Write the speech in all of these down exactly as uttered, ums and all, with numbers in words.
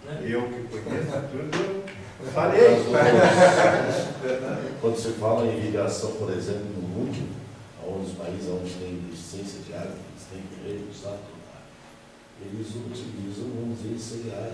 Né? Eu que conheço tudo, falei. Quando você fala em irrigação, por exemplo, no mundo, onde os países onde tem deficiência de água, eles têm que recursos, eles utilizam, vamos dizer, cereais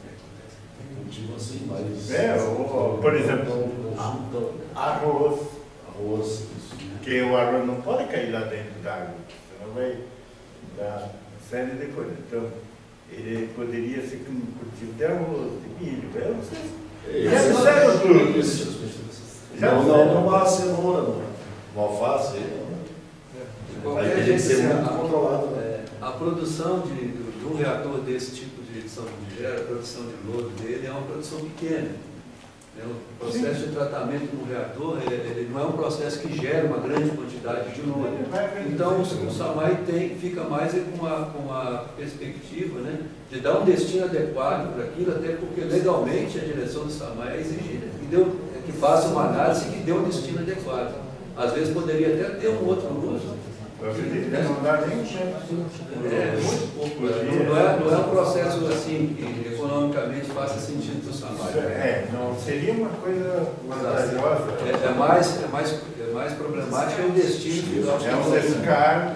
no cultivo assim, mas... É, ou, por exemplo, conjuntam arroz. Arroz, isso. Porque o arroz não pode cair lá dentro da água, senão vai dar uma série de coisas. Então, ele poderia ser um cultivo de arroz, de milho, eu não sei. Já fizeram tudo. Não, não, numa cenoura, numa alface, Qualquer vai ter que ser jeito, muito a, controlado. É, a produção de, de um reator desse tipo de São Vigério, a produção de lodo dele é uma produção pequena. É um processo Sim. de tratamento no reator, ele, ele não é um processo que gera uma grande quantidade de lodo. Então o, o SAMAI tem, fica mais com a, com a perspectiva, né, de dar um destino adequado para aquilo, até porque legalmente a direção do SAMAI é exigida, que, deu, que faça uma análise que dê um destino adequado. Às vezes poderia até ter um outro uso. Eu acredito que não dá nem chance. É, muito pouco. Não, não, é, não é um processo assim que economicamente faça sentido para o SAMAI. É, não seria uma coisa vantajosa. É, é, mais, é, mais, é mais problemático é o destino. É um descarte.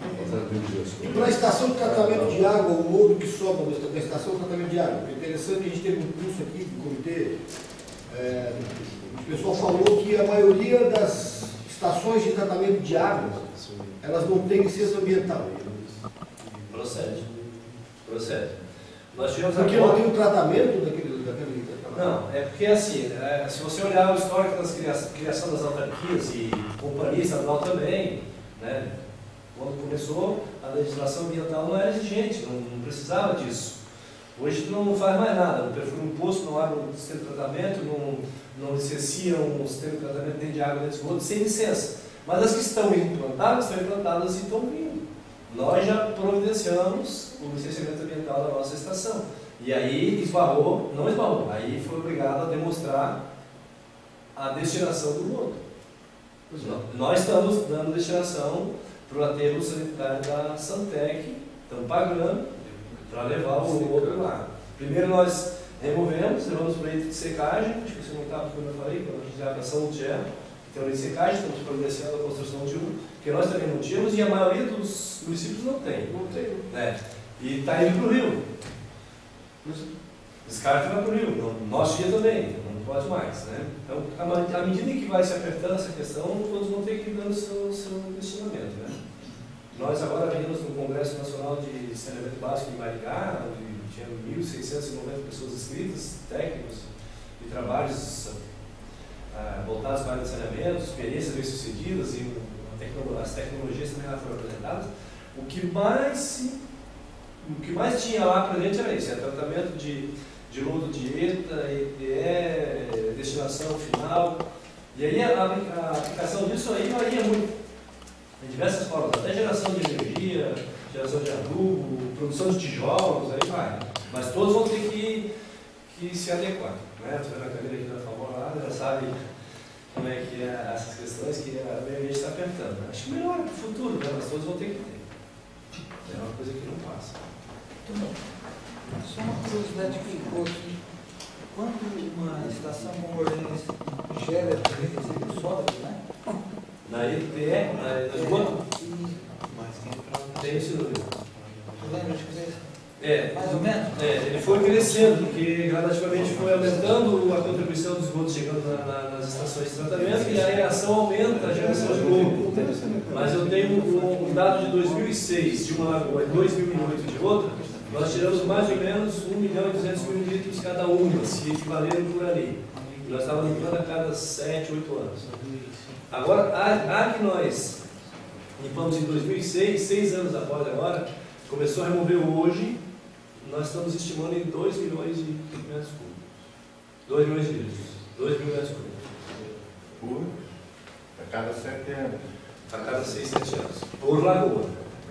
E para a estação de tratamento de água, o lodo que sobra da estação de tratamento de água, é interessante que a gente teve um curso aqui do comitê, é, o pessoal falou que a maioria das estações de tratamento de água, elas não têm licença ambiental. Procede. Procede. Nós tivemos porque agora... não tem o tratamento daquele... daquele... Não, é porque assim, é, se você olhar o histórico das criação, criação das autarquias e companhia estadual também, né, quando começou, a legislação ambiental não era exigente, não, não precisava disso. Hoje tu não faz mais nada, não perfura um poço, não abre um sistema de tratamento, não, não licencia um sistema de tratamento nem de água nem de esgoto, sem licença. Mas as que estão implantadas, estão implantadas e estão vindo. Nós já providenciamos o licenciamento ambiental da nossa estação. E aí esbarrou, não esbarrou, aí foi obrigado a demonstrar a destinação do lodo. Nós estamos dando destinação para o aterro sanitário da Santec, estamos pagando para levar o lodo lá. Primeiro nós removemos, levamos para o leito de secagem, acho que você não estava quando eu falei, quando a gente já para São Lutero, tem um leito de secagem, estamos providenciando a construção de um, que nós também não tínhamos e a maioria dos municípios não tem. Não tem. É. E está indo para o rio. Descarte vai para o rio, no nosso dia também, não pode mais. Né? Então, à medida que vai se apertando essa questão, todos vão ter que ir dando o seu, seu destinamento. Né? Nós agora vimos no Congresso Nacional de Saneamento Básico em Maricá, onde tinha mil seiscentas e noventa pessoas inscritas, técnicos e trabalhos ah, voltados para a área de saneamento, experiências bem-sucedidas e as tecnologias também lá foram apresentadas. O que mais se O que mais tinha lá para dentro era isso, é tratamento de, de lodo dieta, E P E, destinação final. E aí a, a aplicação disso aí varia muito, em diversas formas, até geração de energia, geração de adubo, produção de tijolos, aí vai. Mas todos vão ter que, que se adequar. Né? Estou vendo a cadeira aqui da Favor lá, já sabe como é que é essas questões que a meio ambiente está apertando. Acho que melhora para o futuro, né? Mas todos vão ter que ter. É uma coisa que não passa. Só uma curiosidade que ficou aqui. Quando uma estação como Orleans gera resíduos sólidos, né? Na I P E, na esgoto? Tem esse número. Lembra de cabeça? É. Mais ou menos? É, ele foi crescendo, porque gradativamente foi aumentando a contribuição dos esgotos chegando na, na, nas estações de tratamento e a aeração aumenta a geração de lodo. Mas eu tenho um, um dado de dois mil e seis de uma lagoa e dois mil e oito de outra. Nós tiramos mais ou menos um milhão e duzentos mil litros cada uma, se equivalendo por ali. Nós estávamos limpando a cada sete, oito anos. Agora, a, a que nós limpamos em dois mil e seis, seis anos após agora, começou a remover hoje, nós estamos estimando em dois milhões de metros cúbicos. dois milhões de litros. dois mil metros cúbicos. Por? A cada sete anos. A cada seis, sete anos. Por lagoa.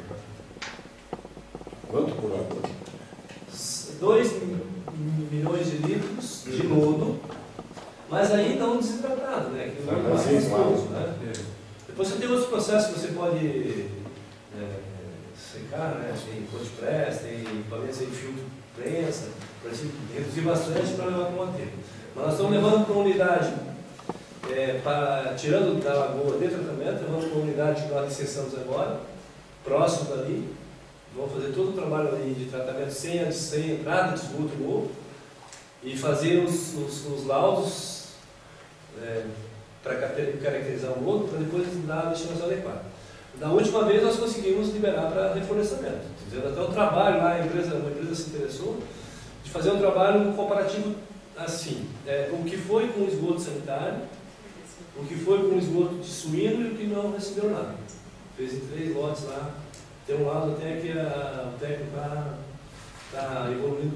Quanto por lagoa? dois milhões de litros de lodo, mas aí não desidratado, né? Que não é mais gostoso, né? Depois você tem outros processos que você pode é, secar, né? Tem cold press, tem equipamentos aí de filtro prensa. para reduzir bastante para levar para uma aterro. Mas nós estamos levando para uma unidade, é, para, tirando da lagoa de tratamento, levando para uma unidade que nós acessamos agora, próximo dali. Vamos fazer todo o trabalho ali de tratamento sem, sem entrada de esgoto novo e fazer os, os, os laudos é, para caracterizar o lodo, para depois dar a destinação adequada. Na última vez nós conseguimos liberar para reflorestamento. Fizemos até um trabalho lá, a empresa, uma empresa se interessou, de fazer um trabalho comparativo assim, é, o que foi com o esgoto sanitário, o que foi com o esgoto de suíno e o que não recebeu nada. Fez em três lotes lá. Tem um lado até que a, o técnico está tá evoluindo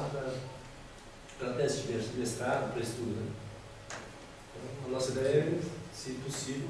para teste de mestrado, para estudo. Né? Então, a nossa ideia é, se possível,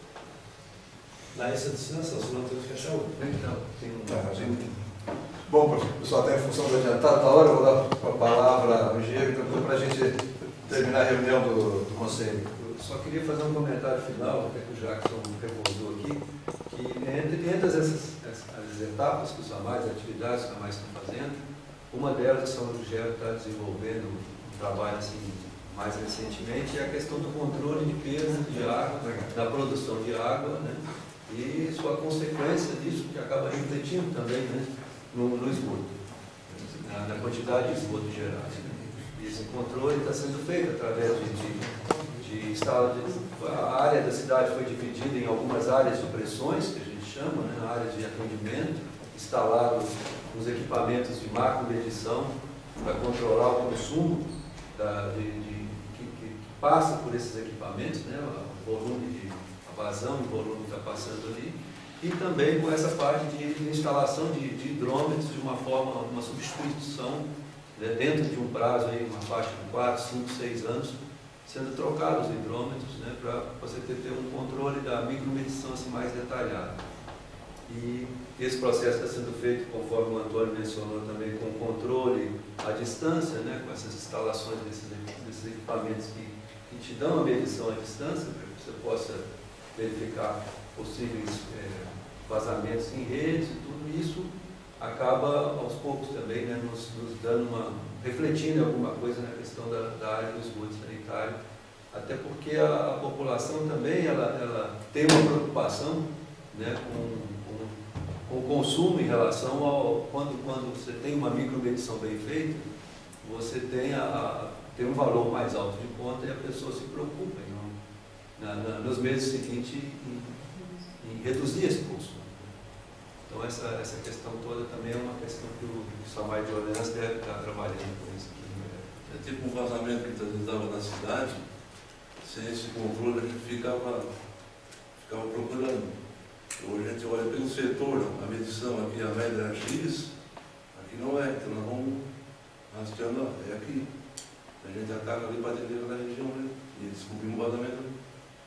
dar essa destinação, senão temos que achar outra. Então, tem um... Ah, gente... Bom, pessoal, até em função do adiantado, da hora, eu vou dar a palavra ao engenheiro para a gente terminar a reunião do, do conselho. Eu só queria fazer um comentário final, até que o Jackson recordou aqui, que entre, entre essas, as etapas que os amais, as atividades que os amais estão fazendo, uma delas que São Rogério está desenvolvendo um trabalho assim, mais recentemente, é a questão do controle de perda de água, da produção de água, né? E sua consequência disso, que acaba refletindo também, né? no, no esgoto, na, na quantidade de esgoto gerado. E esse controle está sendo feito através de, de, de instalar. A área da cidade foi dividida em algumas áreas de pressões, que a gente chama, né, a área de atendimento, instalado os equipamentos de macro-medição para controlar o consumo da, de, de, que, que passa por esses equipamentos, né, o volume de a vazão, o volume que está passando ali. E também com essa parte de instalação de, de hidrômetros de uma forma, uma substituição, né, dentro de um prazo, aí, uma faixa de quatro, cinco, seis anos, sendo trocados os hidrômetros, né, para você ter, ter um controle da micromedição assim, mais detalhada. E esse processo está sendo feito, conforme o Antônio mencionou também, com controle à distância, né, com essas instalações desses, desses equipamentos que, que te dão a medição à distância, para que você possa verificar possíveis é, vazamentos em redes, e tudo isso acaba aos poucos também, né, nos, nos dando uma, refletindo alguma coisa na questão da, da área do esgoto sanitário, até porque a, a população também ela, ela tem uma preocupação, né, com, com, com o consumo em relação ao quando, quando você tem uma micromedição bem feita, você tem, a, tem um valor mais alto de conta e a pessoa se preocupa em, na, na, nos meses seguintes em, em reduzir esse consumo. Então essa, essa questão toda também é uma questão que o Samai de Orleans deve estar trabalhando com isso aqui. É tipo um vazamento que estava na cidade, sem esse controle a gente ficava, ficava procurando. Hoje a gente olha pelo setor, a medição aqui, a média é X, aqui não é, então nós vamos rastreando, é aqui. A gente ataca ali para atender na região, né? E descobrimos um vazamento.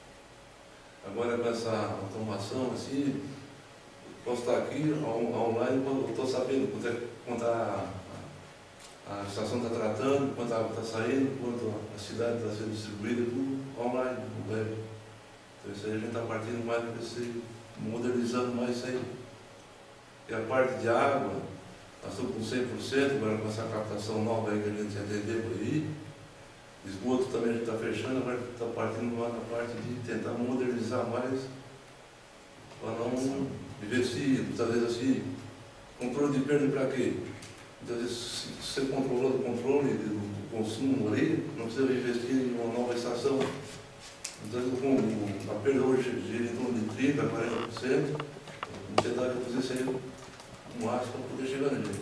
Agora com essa automação assim, posso estar aqui online, eu estou sabendo quanto, é, quanto a, a, a estação está tratando, quanto a água está saindo, quanto a cidade está sendo distribuída, tudo online, no web. Então isso aí a gente está partindo mais para esse, modernizando mais isso aí. E a parte de água, nós estamos com cem por cento, agora com essa captação nova aí que a gente atendeu por aí. Esgoto também a gente está fechando, agora está partindo mais na parte de tentar modernizar mais, para não investir, muitas vezes assim, controle de perda para quê? Muitas vezes, se você controlou o controle do consumo ali, não precisa investir em uma nova estação. Então, com a perda hoje gira em torno de trinta, quarenta por cento, vamos tentar reduzir isso aí o máximo para poder chegar nele.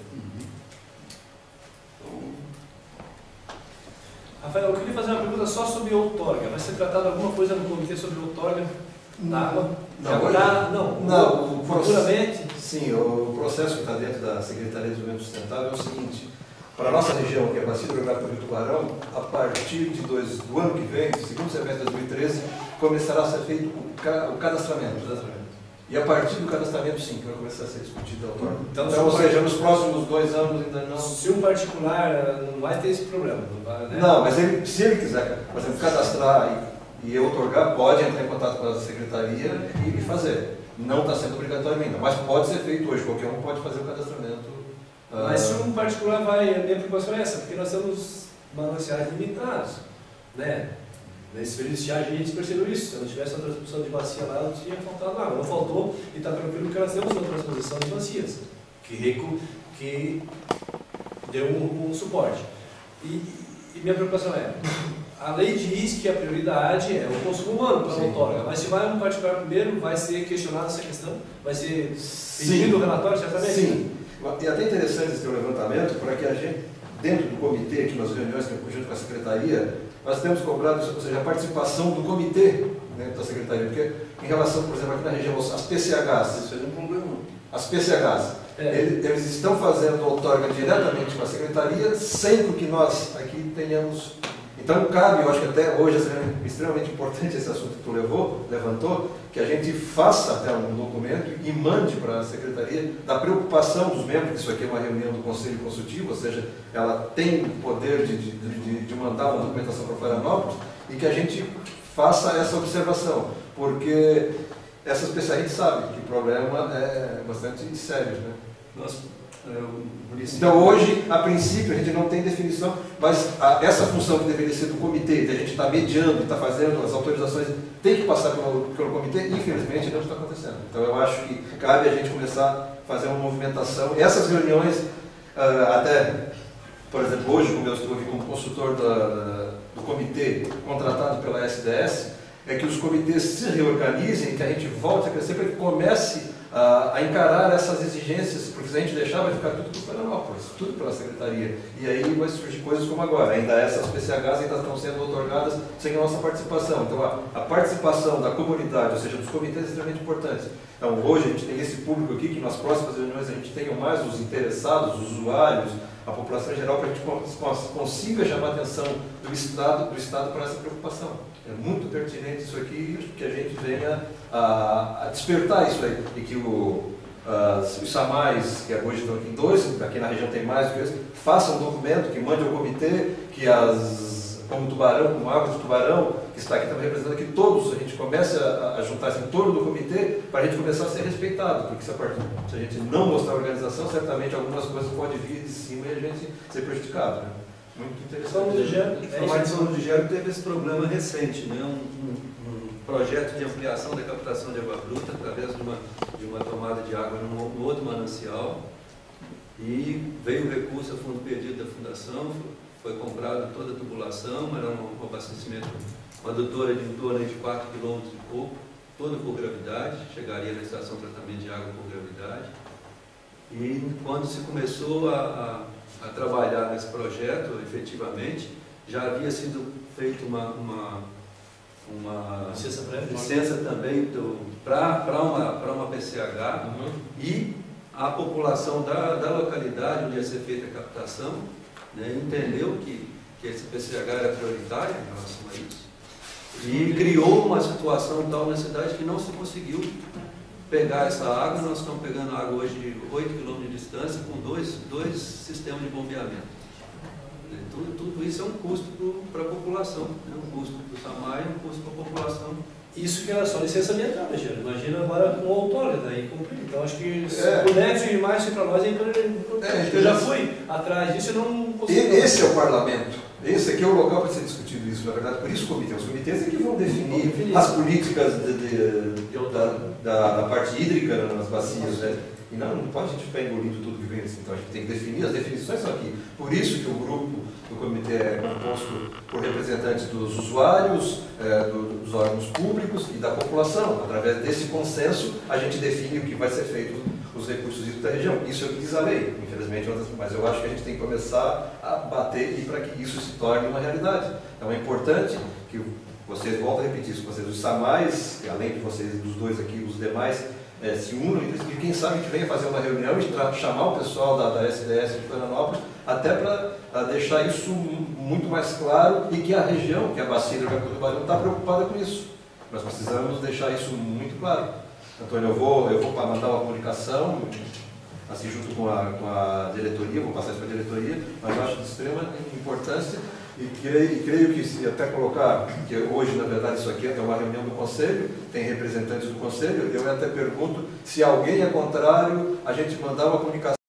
Então, Rafael, eu queria fazer uma pergunta só sobre outorga. Vai ser tratado alguma coisa no comitê sobre outorga da água? Não, Já, não, não, o futuramente? Sim, o processo que está dentro da Secretaria de Desenvolvimento Sustentável é o seguinte: para a nossa região, que é a Bacia Hidrográfica do Tubarão, a partir de dois, do ano que vem, segundo semestre de dois mil e treze, começará a ser feito o, ca, o cadastramento. E a partir do cadastramento, sim, que vai começar a ser discutido a outorga. Então, então ou seja, nos próximos dois anos ainda não... Se um particular não vai ter esse problema, não vai, né? Não, mas ele, se ele quiser, por exemplo, cadastrar e, e outorgar, pode entrar em contato com a Secretaria e, e fazer. Não está sendo obrigatório ainda, mas pode ser feito hoje. Qualquer um pode fazer o cadastramento Mas se um particular vai, a minha preocupação é essa, porque nós temos mananciais limitados, né? Nesse período de estiagem a gente percebeu isso. Se não tivesse uma transposição de bacia lá, não tinha faltado nada. Não faltou e está tranquilo porque nós temos uma transposição de bacias, que, recu, que deu um, um suporte. E, e minha preocupação é, a lei diz que a prioridade é o consumo humano para a outorga, mas se vai um particular primeiro, vai ser questionada essa questão? Vai ser pedido o relatório, certamente? Sim. E até interessante esse teu levantamento, para que a gente, dentro do comitê, aqui nas reuniões que eu junto com a secretaria, nós temos cobrado, ou seja, a participação do comitê dentro da secretaria, porque em relação, por exemplo, aqui na região, as P C Hs, Isso é um problema. as P C Hs, É. eles, eles estão fazendo outorga diretamente com a secretaria, sem que nós aqui tenhamos. Então cabe, eu acho que até hoje é extremamente importante esse assunto que tu levou, levantou, que a gente faça até um documento e mande para a secretaria da preocupação dos membros, que isso aqui é uma reunião do Conselho Consultivo, ou seja, ela tem o poder de, de, de, de mandar uma documentação para Florianópolis, e que a gente faça essa observação, porque essas pessoas a gente sabe que o problema é bastante sério, né? Nossa, é, o município... Então hoje, a princípio, a gente não tem definição, mas a, essa função que deveria ser do comitê, de a gente estar mediando, estar fazendo as autorizações, tem que passar pelo, pelo comitê, infelizmente não está acontecendo. Então eu acho que cabe a gente começar a fazer uma movimentação. Essas reuniões, uh, até, por exemplo, hoje, como eu estou aqui como consultor da, da, do comitê contratado pela S D S, é que os comitês se reorganizem, que a gente volte a crescer, para que comece a, a encarar essas exigências, porque se a gente deixar, vai ficar tudo por Florianópolis, tudo pela secretaria. E aí vai surgir coisas como agora. Ainda essas P C Hs ainda estão sendo otorgadas sem a nossa participação. Então a, a participação da comunidade, ou seja, dos comitês, é extremamente importante. Então hoje a gente tem esse público aqui, que nas próximas reuniões a gente tenha mais os interessados, os usuários, a população em geral, para que a gente consiga chamar a atenção do Estado, do Estado para essa preocupação. É muito pertinente isso aqui, que a gente venha a, a despertar isso aí, e que o, as, os SAMAIs, que hoje estão aqui em dois, aqui na região tem mais do que isso, façam um documento, que mande ao comitê, que as, como Tubarão, como Água de Tubarão, que está aqui também representando, que todos a gente comece a, a juntar-se em torno do comitê, para a gente começar a ser respeitado, porque se a, part... se a gente não mostrar a organização, certamente algumas coisas podem vir de cima e a gente ser prejudicado, né? Muito São do interessante. Gero, A é informação isso. do Gero teve esse problema recente, né? um, um, um projeto de ampliação da captação de água bruta através de uma, de uma tomada de água no, no outro manancial, e veio o recurso a fundo perdido da fundação, foi comprada toda a tubulação, era um abastecimento, uma adutora de em torno de quatro quilômetros e pouco, toda por gravidade, chegaria na estação de tratamento de água por gravidade. E quando se começou a, a, a trabalhar nesse projeto, efetivamente, já havia sido feita uma, uma, uma Licença prévia. licença também para uma, para uma P C H, Uhum. e a população da, da localidade onde ia ser feita a captação, né, entendeu que, que esse P C H era prioritário em relação a isso, e criou uma situação tal na cidade que não se conseguiu pegar essa água. Nós estamos pegando água hoje de oito quilômetros de distância com dois, dois sistemas de bombeamento. Tudo, tudo isso é um custo para a população, né? Um custo para o SAMAI, um custo para a população. Isso que era só licença ambiental, né, Gero? Imagina agora com outorga, daí cumprir. Então acho que se É. puder vir mais para nós, é importante. É, Eu já fui atrás disso e não E consegui. esse é o parlamento. Esse aqui é o local para ser discutido isso, na verdade. Por isso o comitê. Os comitês é que vão definir, definir. as políticas de, de, de, da, da, da parte hídrica nas bacias, né? E não, não pode a gente ficar engolindo tudo que vem assim. Então a gente tem que definir, as definições são aqui. Por isso que o grupo do comitê é composto por representantes dos usuários, é, do, dos órgãos públicos e da população. Através desse consenso, a gente define o que vai ser feito os recursos hídricos da região. Isso é o que diz a lei, infelizmente, mas eu acho que a gente tem que começar a bater e para que isso se torne uma realidade. Então é importante que vocês, volto a repetir isso, vocês, os SAMAIs, além de vocês, dos dois aqui, os demais, é, se unam e quem sabe a gente venha fazer uma reunião e chamar o pessoal da, da S D S de Florianópolis, até para deixar isso muito mais claro, e que a região, que é a bacia hidrográfica do Tubarão, está preocupada com isso. Nós precisamos deixar isso muito claro. Antônio, eu vou, eu vou mandar uma comunicação, assim, junto com a, com a diretoria, vou passar isso para a diretoria, mas eu acho de extrema importância, e creio, e creio que, se até colocar, que hoje, na verdade, isso aqui é uma reunião do Conselho, tem representantes do Conselho, eu até pergunto se alguém é contrário a gente mandar uma comunicação